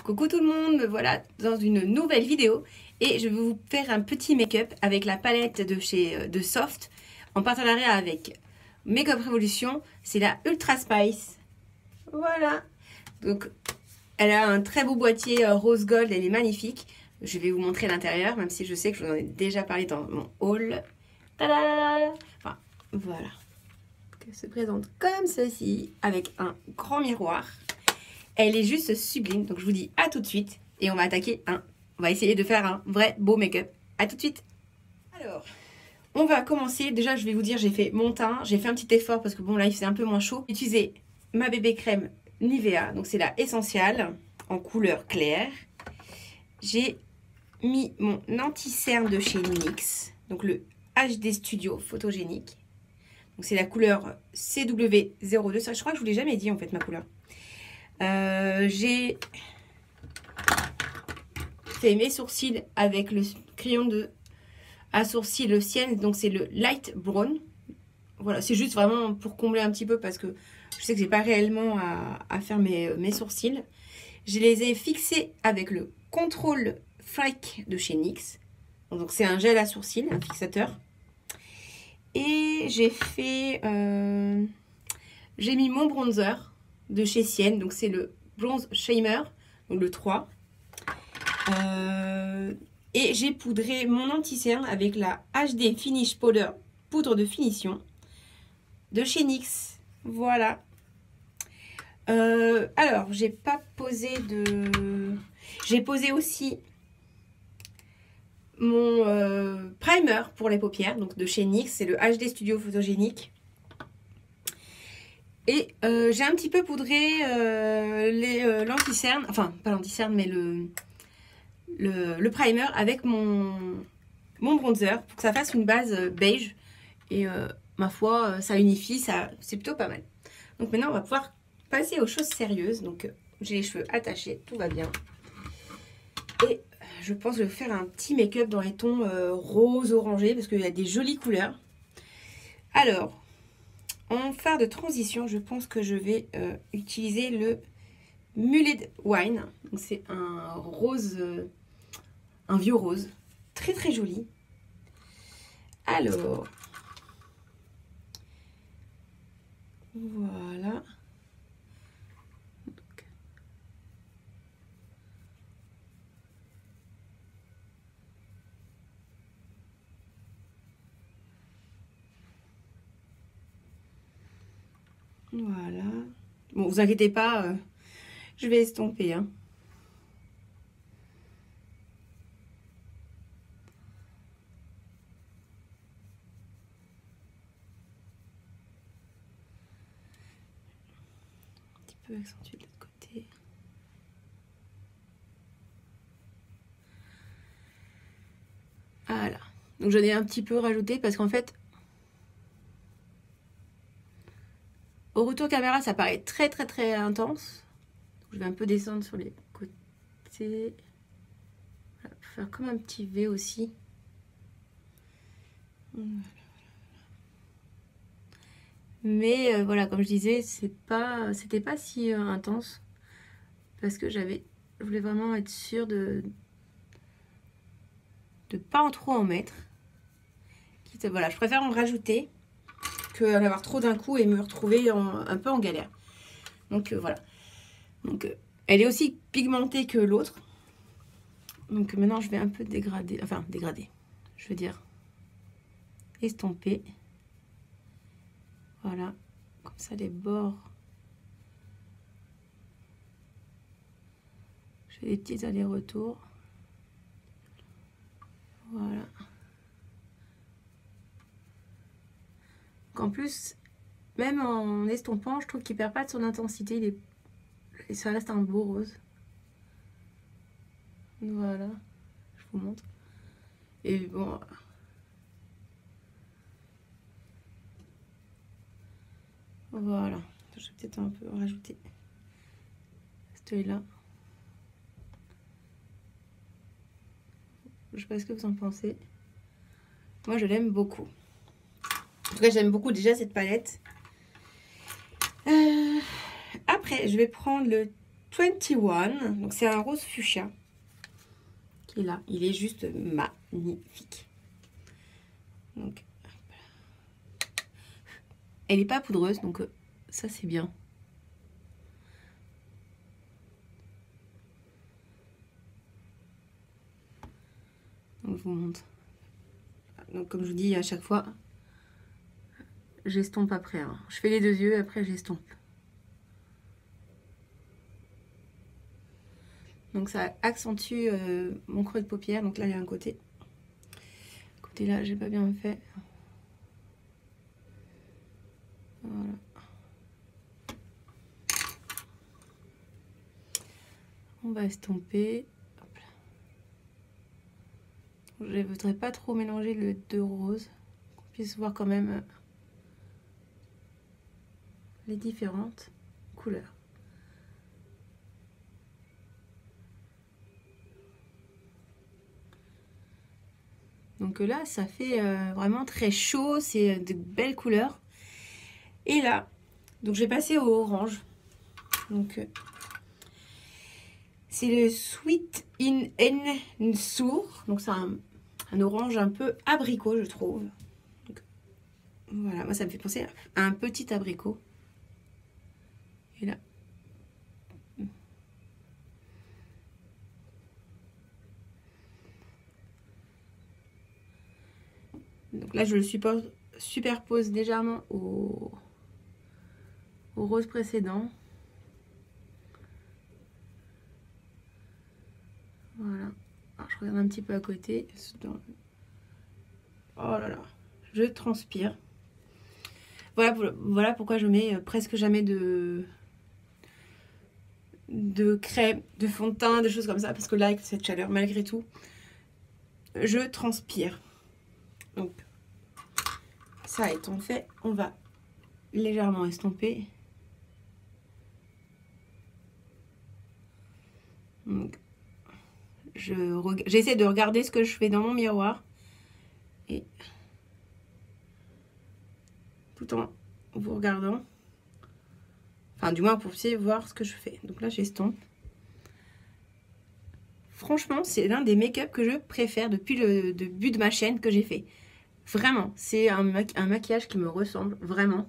Coucou tout le monde, me voilà dans une nouvelle vidéo et je vais vous faire un petit make-up avec la palette de chez de Soft en partenariat avec Makeup Revolution. C'est la Ultra Spice. Voilà. Donc elle a un très beau boîtier rose gold, elle est magnifique. Je vais vous montrer l'intérieur, même si je sais que je vous en ai déjà parlé dans mon haul. Tadam! Enfin, voilà. Elle se présente comme ceci avec un grand miroir. Elle est juste sublime, donc je vous dis à tout de suite et on va attaquer on va essayer de faire un vrai beau make-up. À tout de suite. Alors, on va commencer. Déjà, je vais vous dire, j'ai fait mon teint, j'ai fait un petit effort parce que bon là il faisait un peu moins chaud. J'ai utilisé ma bébé crème Nivea, donc c'est la Essential en couleur claire. J'ai mis mon anti-cerne de chez NYX, donc le HD Studio photogénique. Donc c'est la couleur CW02. Ça, je crois que je vous l'ai jamais dit en fait ma couleur. J'ai fait mes sourcils avec le crayon à sourcils le Sienne, donc c'est le light brown. Voilà, c'est juste vraiment pour combler un petit peu parce que je sais que j'ai pas réellement à faire mes sourcils. Je les ai fixés avec le Control Freak de chez NYX. Donc c'est un gel à sourcils, un fixateur. Et j'ai fait j'ai mis mon bronzer de chez Sienne, donc c'est le Bronze Shimmer, donc le 3. Et j'ai poudré mon anti-cerne avec la HD Finish Powder, poudre de finition de chez NYX. Voilà. Alors, j'ai pas posé de... J'ai posé aussi mon primer pour les paupières, donc de chez NYX, c'est le HD Studio photogénique. Et j'ai un petit peu poudré l'anti-cerne, enfin pas l'anti-cerne mais le primer avec mon bronzer pour que ça fasse une base beige. Et ma foi, ça unifie, c'est plutôt pas mal. Donc maintenant on va pouvoir passer aux choses sérieuses. Donc j'ai les cheveux attachés, tout va bien. Et je pense que je vais faire un petit make-up dans les tons rose orangé parce qu'il y a des jolies couleurs. Alors... en phare de transition, je pense que je vais utiliser le Muled Wine. C'est un rose, un vieux rose, très très joli. Alors, voilà. Voilà. Bon, vous inquiétez pas, je vais estomper. Hein. Un petit peu accentué de l'autre côté. Voilà. Donc j'en ai un petit peu rajouté parce qu'en fait, au retour caméra, ça paraît très très très intense. Je vais un peu descendre sur les côtés. Voilà, pour faire comme un petit V aussi. Voilà. Mais voilà, comme je disais, c'était pas si intense. Parce que je voulais vraiment être sûre de pas en trop en mettre. Voilà, je préfère en rajouter que en avoir trop d'un coup et me retrouver un peu en galère. Donc voilà. Donc elle est aussi pigmentée que l'autre. Donc maintenant je vais un peu dégrader, enfin dégrader, je veux dire estomper. Voilà, comme ça les bords. Je fais des petits allers-retours. Voilà. En plus, même en estompant, je trouve qu'il perd pas de son intensité. Ça reste un beau rose. Voilà, je vous montre. Et bon, voilà. Je vais peut-être un peu rajouter cet œil là. Je sais pas ce que vous en pensez. Moi, je l'aime beaucoup. En tout cas, j'aime beaucoup déjà cette palette. Après, je vais prendre le 21. Donc c'est un rose fuchsia qui est là. Il est juste magnifique. Donc, elle n'est pas poudreuse, donc ça c'est bien. Donc je vous montre. Donc comme je vous dis à chaque fois, j'estompe après. Hein. Je fais les deux yeux, après j'estompe. Donc ça accentue mon creux de paupière. Donc là il y a un côté. Côté là, j'ai pas bien fait. Voilà. On va estomper. Hop là. Je ne voudrais pas trop mélanger le deux roses. Qu'on puisse voir quand même les différentes couleurs. Donc là, ça fait vraiment très chaud, c'est de belles couleurs. Et là, donc je vais passer au orange. Donc c'est le Sweet in Sour. Donc c'est un orange un peu abricot, je trouve. Donc, voilà, moi ça me fait penser à un petit abricot. Et là. Donc là, je le superpose légèrement au rose précédent. Voilà. Alors, je regarde un petit peu à côté. Oh là là, je transpire. Voilà pourquoi je mets presque jamais de crème, de fond de teint, des choses comme ça. Parce que là, avec cette chaleur, malgré tout, je transpire. Donc, ça étant fait, on va légèrement estomper. Donc, j'essaie de regarder ce que je fais dans mon miroir. Et tout en vous regardant. Enfin, du moins, pour essayer de voir ce que je fais. Donc là, j'estompe. Franchement, c'est l'un des make-up que je préfère depuis le début de ma chaîne que j'ai fait. Vraiment, c'est un maquillage qui me ressemble, vraiment.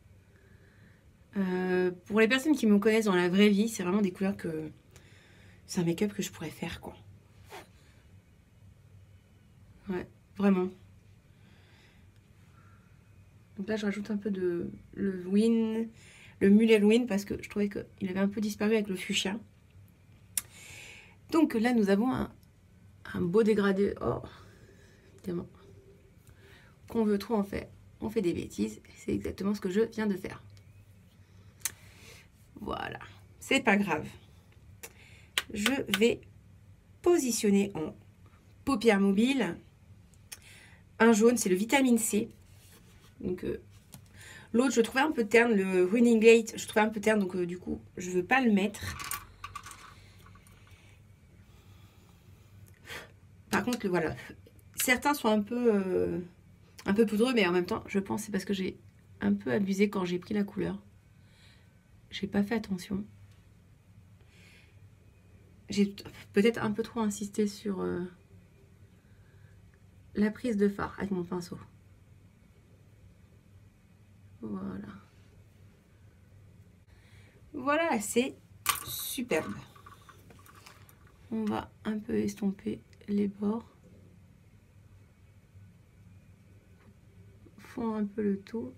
Pour les personnes qui me connaissent dans la vraie vie, c'est vraiment des couleurs que... C'est un make-up que je pourrais faire, quoi. Ouais, vraiment. Donc là, je rajoute un peu de le Muller Win, parce que je trouvais qu'il avait un peu disparu avec le fuchsia. Donc là, nous avons un beau dégradé. Oh, évidemment. Qu'on veut trop en faire. On fait des bêtises. C'est exactement ce que je viens de faire. Voilà. C'est pas grave. Je vais positionner en paupières mobiles. Un jaune, c'est le vitamine C. Donc, l'autre, je trouvais un peu terne. Le Running Late, je trouvais un peu terne. Donc, du coup, je ne veux pas le mettre. Par contre, voilà. Certains sont un peu poudreux, mais en même temps, je pense que c'est parce que j'ai un peu abusé quand j'ai pris la couleur. J'ai pas fait attention. J'ai peut-être un peu trop insisté sur la prise de fard avec mon pinceau. Voilà. Voilà, c'est superbe. On va un peu estomper les bords. Fondre un peu le tout.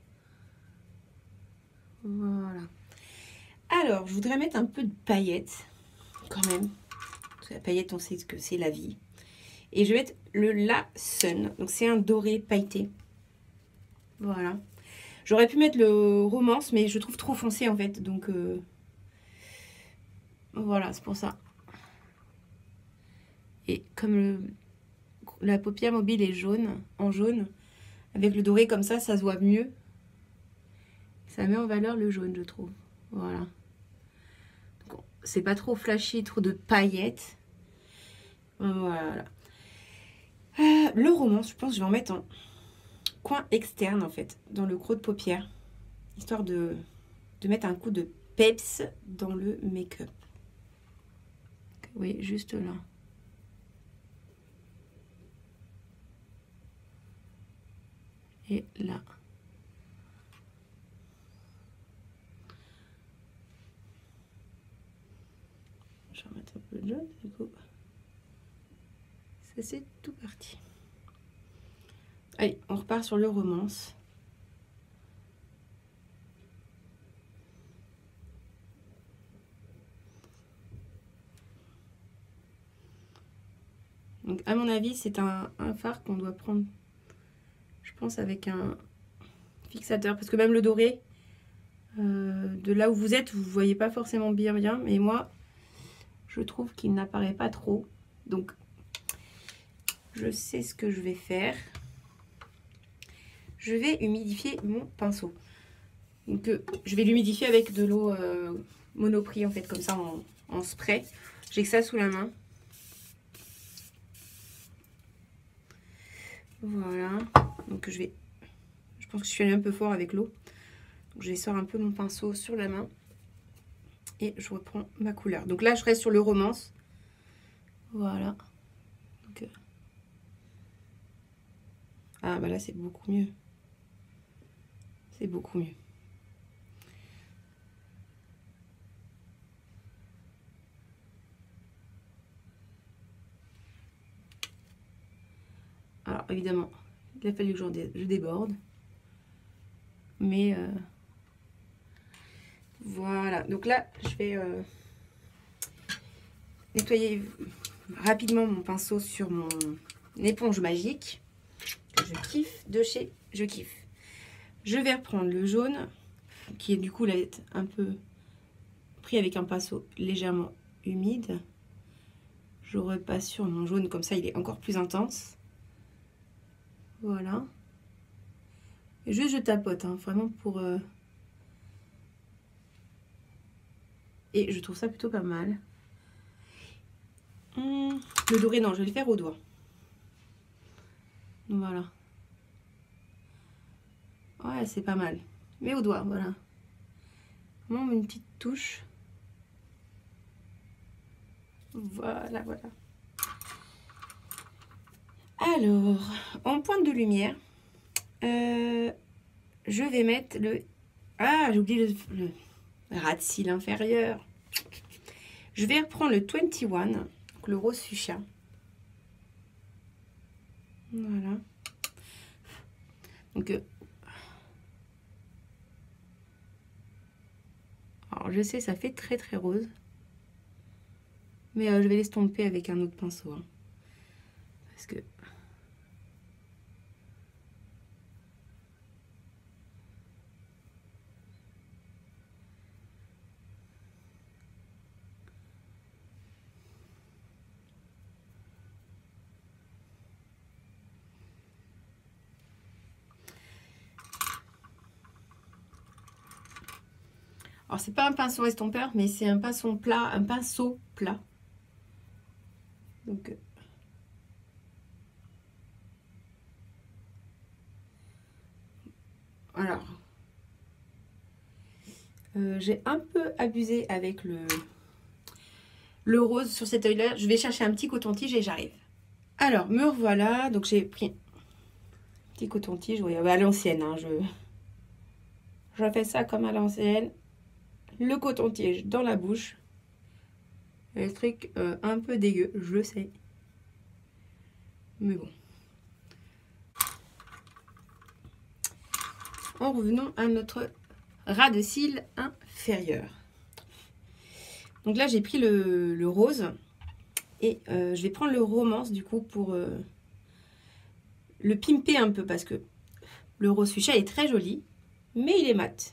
Voilà. Alors, je voudrais mettre un peu de paillettes, quand même. Parce que la paillette, on sait que c'est la vie. Et je vais mettre le La Sun. Donc, c'est un doré pailleté. Voilà. J'aurais pu mettre le Romance, mais je trouve trop foncé, en fait. Donc, voilà, c'est pour ça. Et comme la paupière mobile est jaune, en jaune, avec le doré comme ça se voit mieux. Ça met en valeur le jaune, je trouve. Voilà. C'est pas trop flashy, trop de paillettes. Voilà. Le Romance, je pense que je vais en mettre en coin externe, en fait, dans le creux de paupière. Histoire de mettre un coup de peps dans le make-up. voyez, juste là. Et là. Je vais remettre un peu de jaune, du coup. Ça, c'est tout parti. Allez, on repart sur le romance. Donc, à mon avis, c'est un fard qu'on doit prendre, je pense, avec un fixateur. Parce que même le doré, de là où vous êtes, vous ne voyez pas forcément bien. Mais moi, je trouve qu'il n'apparaît pas trop. Donc, je sais ce que je vais faire. Je vais humidifier mon pinceau. Donc, je vais l'humidifier avec de l'eau Monoprix, en fait, comme ça, en spray. J'ai que ça sous la main. Voilà. Donc, je pense que je suis allée un peu fort avec l'eau. Donc, je sors un peu mon pinceau sur la main. Et je reprends ma couleur. Donc là, je reste sur le romance. Voilà. Donc, ah, bah là, c'est beaucoup mieux. C'est beaucoup mieux. Alors, évidemment, il a fallu que je déborde. Mais voilà. Donc là, je vais nettoyer rapidement mon pinceau sur mon éponge magique. Que je kiffe de chez Je Kiffe. Je vais reprendre le jaune, qui est du coup là, un peu pris avec un pinceau légèrement humide. Je repasse sur mon jaune, comme ça il est encore plus intense. Voilà. Et juste je tapote, hein, vraiment pour... Et je trouve ça plutôt pas mal. Le doré, non, je vais le faire au doigt. Voilà. Ouais, c'est pas mal. Mais au doigt, voilà. Vraiment une petite touche. Voilà, voilà. Alors, en pointe de lumière, je vais mettre le... Ah, j'ai oublié le ras de cils inférieur. Je vais reprendre le 21, donc le rose fuchsia. Voilà. Donc, alors je sais, ça fait très très rose. Mais je vais l'estomper avec un autre pinceau. Hein, parce que... Alors, c'est pas un pinceau estompeur, mais c'est un pinceau plat. Donc, alors, j'ai un peu abusé avec le rose sur cet œil-là. Je vais chercher un petit coton-tige et j'arrive. Alors, me revoilà. Donc, j'ai pris un petit coton-tige. Oui, à l'ancienne. Hein, je fais ça comme à l'ancienne. Le coton-tige dans la bouche. Le truc un peu dégueu, je sais. Mais bon. En revenons à notre ras de cils inférieur. Donc là, j'ai pris le rose. Et je vais prendre le romance, du coup, pour le pimper un peu. Parce que le rose fuchsia est très joli. Mais il est mat.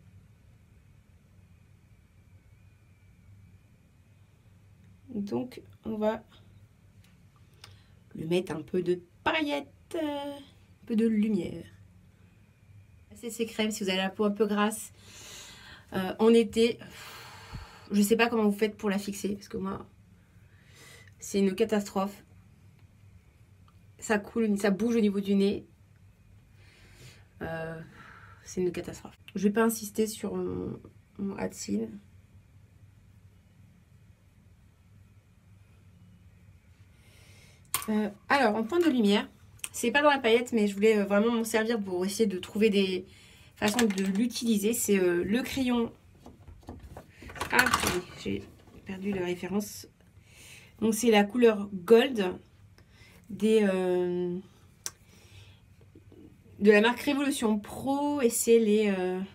Donc, on va lui mettre un peu de paillettes, un peu de lumière. C'est ces crèmes si vous avez la peau un peu grasse en été. Je sais pas comment vous faites pour la fixer parce que moi, c'est une catastrophe. Ça coule, ça bouge au niveau du nez. C'est une catastrophe. Je vais pas insister sur mon ras de cils. Alors, en point de lumière, c'est pas dans la palette, mais je voulais vraiment m'en servir pour essayer de trouver des façons de l'utiliser. C'est le crayon. Ah, attendez, j'ai perdu la référence. Donc, c'est la couleur Gold de la marque Révolution Pro. Et c'est les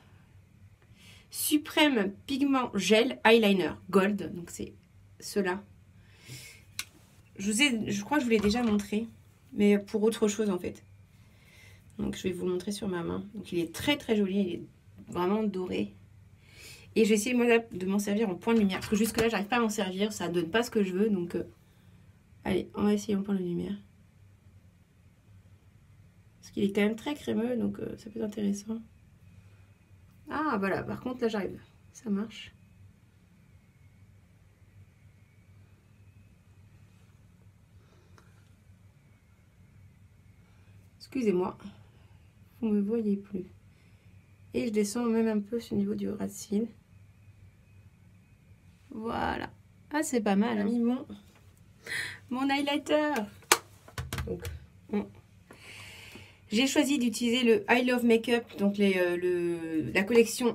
Suprême Pigment Gel Eyeliner Gold. Donc, c'est ceux-là. Je crois que je vous l'ai déjà montré, mais pour autre chose en fait. Donc je vais vous le montrer sur ma main. Donc il est très très joli, il est vraiment doré. Et je vais essayer moi de m'en servir en point de lumière, parce que jusque là j'arrive pas à m'en servir, ça donne pas ce que je veux. Donc allez, on va essayer en point de lumière. Parce qu'il est quand même très crémeux, donc ça peut être intéressant. Ah voilà, par contre là j'arrive, ça marche. Excusez-moi, vous ne me voyez plus. Et je descends même un peu sur le niveau du ras de cils. Voilà. Ah, c'est pas mal. J'ai mis mon highlighter. Donc, bon. J'ai choisi d'utiliser le I Love Makeup, donc la collection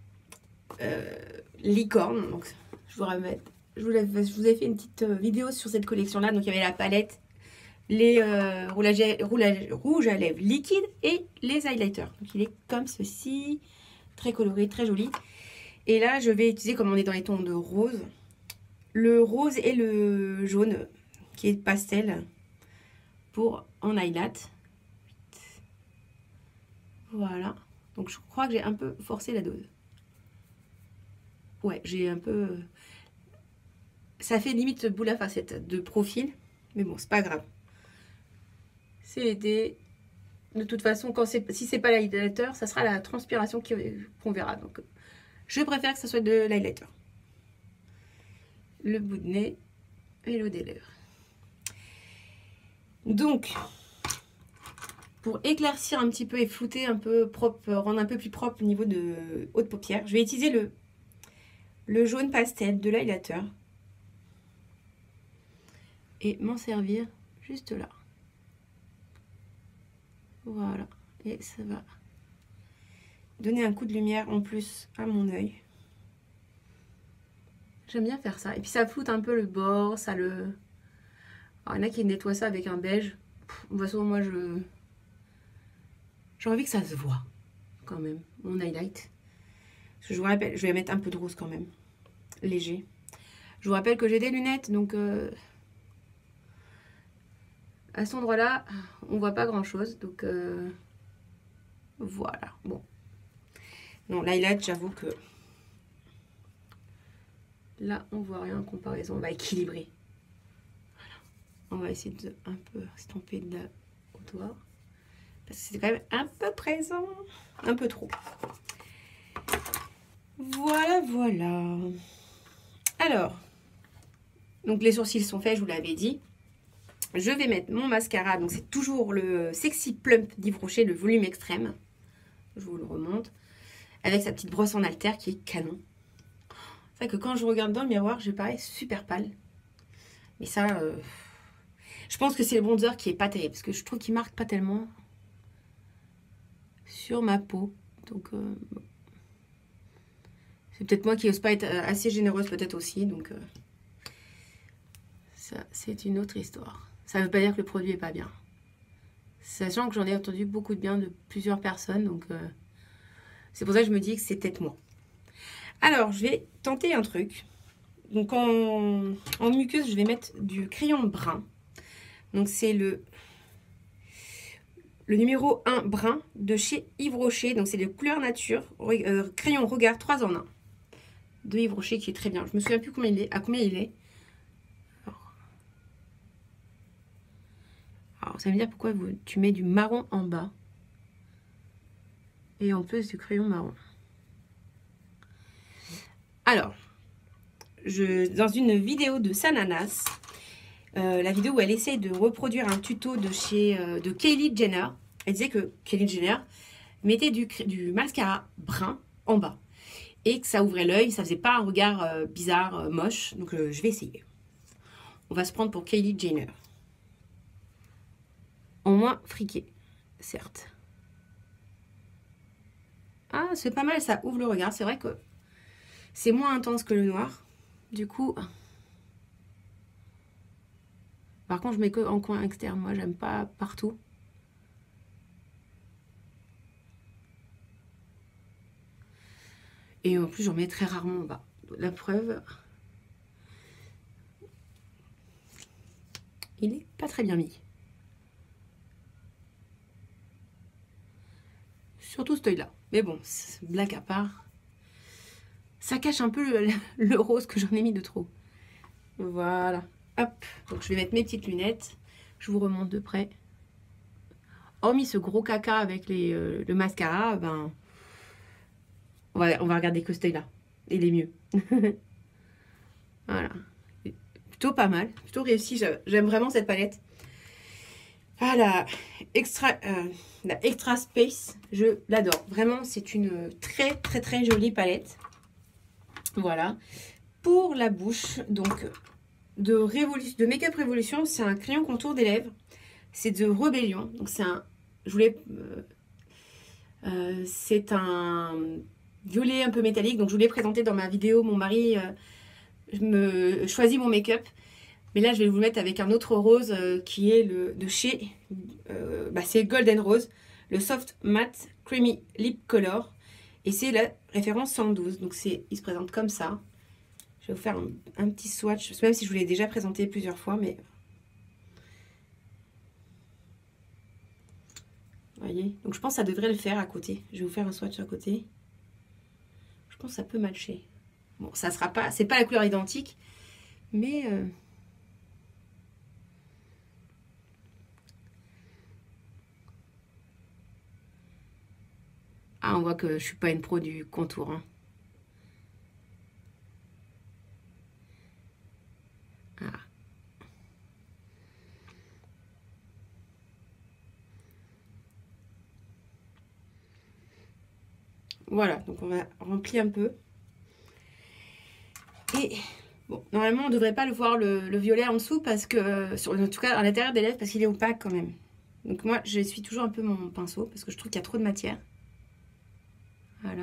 Licorne. Donc, je vous ai fait une petite vidéo sur cette collection-là. Donc, il y avait la palette, les rouges à lèvres liquides et les highlighters. Donc il est comme ceci, très coloré, très joli. Et là je vais utiliser, comme on est dans les tons de rose, le rose et le jaune qui est pastel pour en highlight. Voilà, donc je crois que j'ai un peu forcé la dose. Ouais, j'ai un peu, ça fait limite boule à facettes de profil, mais bon, c'est pas grave. C'est l'idée. De toute façon, si c'est pas l'highlighter, ça sera la transpiration qu'on verra. Donc, je préfère que ça soit de l'highlighter. Le bout de nez et le des lèvres. Donc, pour éclaircir un petit peu et flouter un peu propre, rendre un peu plus propre au niveau de haut de paupière, je vais utiliser le jaune pastel de l'highlighter et m'en servir juste là. Voilà, et ça va donner un coup de lumière en plus à mon œil. J'aime bien faire ça. Et puis ça floute un peu le bord, ça le... Alors, il y en a qui nettoient ça avec un beige. De toute façon, moi, j'ai envie que ça se voit quand même, mon highlight. Parce que je vous rappelle, je vais mettre un peu de rose quand même, léger. Je vous rappelle que j'ai des lunettes, donc... à cet endroit-là, on voit pas grand-chose, donc... voilà, bon. Non, l'highlight, j'avoue que... Là, on voit rien en comparaison. On va équilibrer. Voilà. On va essayer de un peu estomper de la hauteur. Parce que c'est quand même un peu présent. Un peu trop. Voilà, voilà. Alors. Donc, les sourcils sont faits, je vous l'avais dit. Je vais mettre mon mascara. Donc, c'est toujours le Sexy Plump d'Yves Rocher, le volume extrême. Je vous le remonte. Avec sa petite brosse en haltère qui est canon. C'est vrai que quand je regarde dans le miroir, je parais super pâle. Mais ça, je pense que c'est le bronzer qui est pas terrible. Parce que je trouve qu'il marque pas tellement sur ma peau. Donc, bon. C'est peut-être moi qui n'ose pas être assez généreuse peut-être aussi. Donc, ça, c'est une autre histoire. Ça ne veut pas dire que le produit est pas bien. Sachant que j'en ai entendu beaucoup de bien de plusieurs personnes. Donc, c'est pour ça que je me dis que c'est peut-être moi. Alors, je vais tenter un truc. Donc, en muqueuse, je vais mettre du crayon brun. Donc, c'est le numéro 1 brun de chez Yves Rocher. Donc, c'est le couleur nature, crayon regard 3 en 1 de Yves Rocher qui est très bien. Je me souviens plus à combien il est. Alors, ça veut dire pourquoi tu mets du marron en bas. Et en plus du crayon marron. Alors, dans une vidéo de Sananas, la vidéo où elle essaye de reproduire un tuto de Kylie Jenner, elle disait que Kylie Jenner mettait du mascara brun en bas. Et que ça ouvrait l'œil, ça faisait pas un regard bizarre, moche. Donc je vais essayer. On va se prendre pour Kylie Jenner. en moins friqué, certes. Ah, c'est pas mal, ça ouvre le regard. C'est vrai que c'est moins intense que le noir. Du coup... Par contre, je mets que en coin externe. Moi, j'aime pas partout. Et en plus, j'en mets très rarement en bas. La preuve, il est pas très bien mis. Surtout ce œil-là. Mais bon, blague à part. Ça cache un peu le rose que j'en ai mis de trop. Voilà. Hop. Donc, je vais mettre mes petites lunettes. Je vous remonte de près. Hormis ce gros caca avec le mascara, ben... On va regarder que ce œil-là. Il est mieux. Voilà. Plutôt pas mal. Plutôt réussi. J'aime vraiment cette palette. Ah, la Extra Space, je l'adore. Vraiment, c'est une très très très jolie palette. Voilà. Pour la bouche, donc de Make-up Révolution, c'est un crayon contour des lèvres. C'est de Rebellion. Donc c'est un... c'est un violet un peu métallique. Donc je vous l'ai présenté dans ma vidéo. Mon mari choisit mon make-up. Mais là, je vais vous le mettre avec un autre rose qui est de chez... c'est Golden Rose. Le Soft Matte Creamy Lip Color. Et c'est la référence 112. Donc il se présente comme ça. Je vais vous faire un petit swatch. Même si je vous l'ai déjà présenté plusieurs fois. Mais... Vous voyez? Donc je pense que ça devrait le faire à côté. Je vais vous faire un swatch à côté. Je pense que ça peut matcher. Bon, ça sera pas... C'est pas la couleur identique. Mais... Ah, on voit que je suis pas une pro du contour. Hein. Ah. Voilà, donc on va remplir un peu. Et bon, normalement on ne devrait pas le voir le violet en dessous parce que, en tout cas à l'intérieur des lèvres, parce qu'il est opaque quand même. Donc moi j'essuie toujours un peu mon pinceau parce que je trouve qu'il y a trop de matière. Voilà.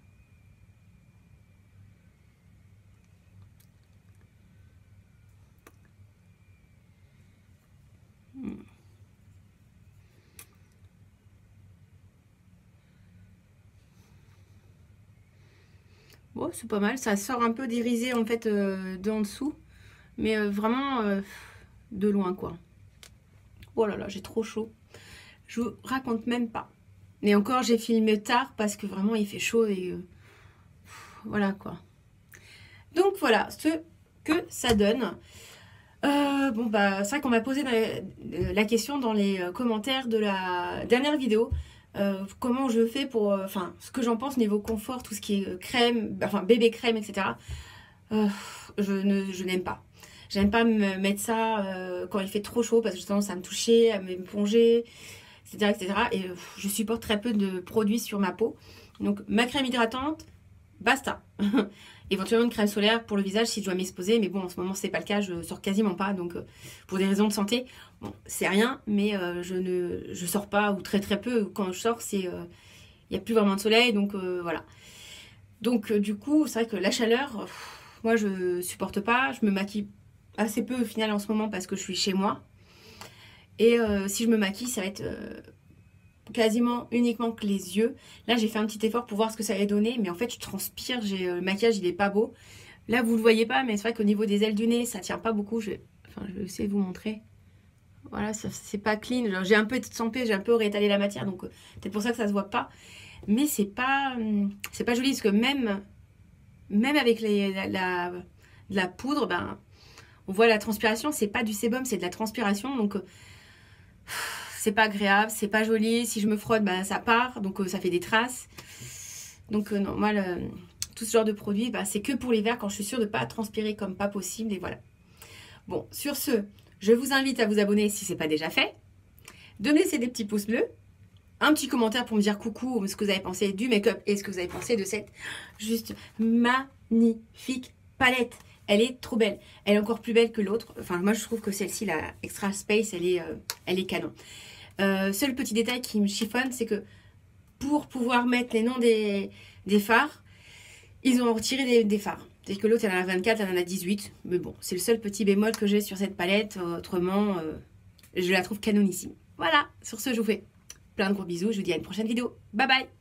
Bon, c'est pas mal, ça sort un peu d'irisé en fait de en dessous, mais vraiment de loin quoi. Oh là là, j'ai trop chaud. Je vous raconte même pas. Et encore, j'ai filmé tard parce que vraiment il fait chaud et voilà quoi. Donc voilà ce que ça donne. Bon bah c'est vrai qu'on m'a posé la question dans les commentaires de la dernière vidéo. Comment je fais pour... Enfin, ce que j'en pense niveau confort, tout ce qui est crème, enfin bébé crème, etc. Je n'aime pas. J'aime pas me mettre ça quand il fait trop chaud parce que justement ça me toucher, à m'éponger, etc. etc. Et je supporte très peu de produits sur ma peau. Donc ma crème hydratante, basta. Éventuellement une crème solaire pour le visage si je dois m'exposer, mais bon en ce moment c'est pas le cas, je sors quasiment pas, donc pour des raisons de santé, bon c'est rien, mais je sors pas ou très très peu. Quand je sors c'est il n'y a plus vraiment de soleil, donc voilà. Donc du coup c'est vrai que la chaleur, moi je supporte pas, je me maquille assez peu au final en ce moment parce que je suis chez moi, et si je me maquille ça va être quasiment uniquement que les yeux. Là j'ai fait un petit effort pour voir ce que ça allait donner, mais en fait je transpire, le maquillage il est pas beau. Là vous le voyez pas, mais c'est vrai qu'au niveau des ailes du nez ça tient pas beaucoup. Je vais essayer de vous montrer. Voilà, c'est pas clean. J'ai un peu estampé, j'ai un peu réétalé la matière, donc peut-être pour ça que ça se voit pas. Mais c'est pas joli parce que même avec la poudre, ben on voit la transpiration. C'est pas du sébum, c'est de la transpiration, donc c'est pas agréable, c'est pas joli. Si je me frotte, bah, ça part, donc ça fait des traces. Donc non, moi, tout ce genre de produit, bah, c'est que pour l'hiver quand je suis sûre de ne pas transpirer comme pas possible. Et voilà. Bon, sur ce, je vous invite à vous abonner si ce n'est pas déjà fait, de me laisser des petits pouces bleus, un petit commentaire pour me dire coucou, ce que vous avez pensé du make-up et ce que vous avez pensé de cette juste magnifique palette. Elle est trop belle. Elle est encore plus belle que l'autre. Enfin, moi, je trouve que celle-ci, la Extra Space, elle est canon. Seul petit détail qui me chiffonne, c'est que pour pouvoir mettre les noms des phares, ils ont retiré des phares. C'est-à-dire que l'autre, elle en a 24, elle en a 18. Mais bon, c'est le seul petit bémol que j'ai sur cette palette. Autrement, je la trouve canonissime. Voilà, sur ce, je vous fais plein de gros bisous. Je vous dis à une prochaine vidéo. Bye bye!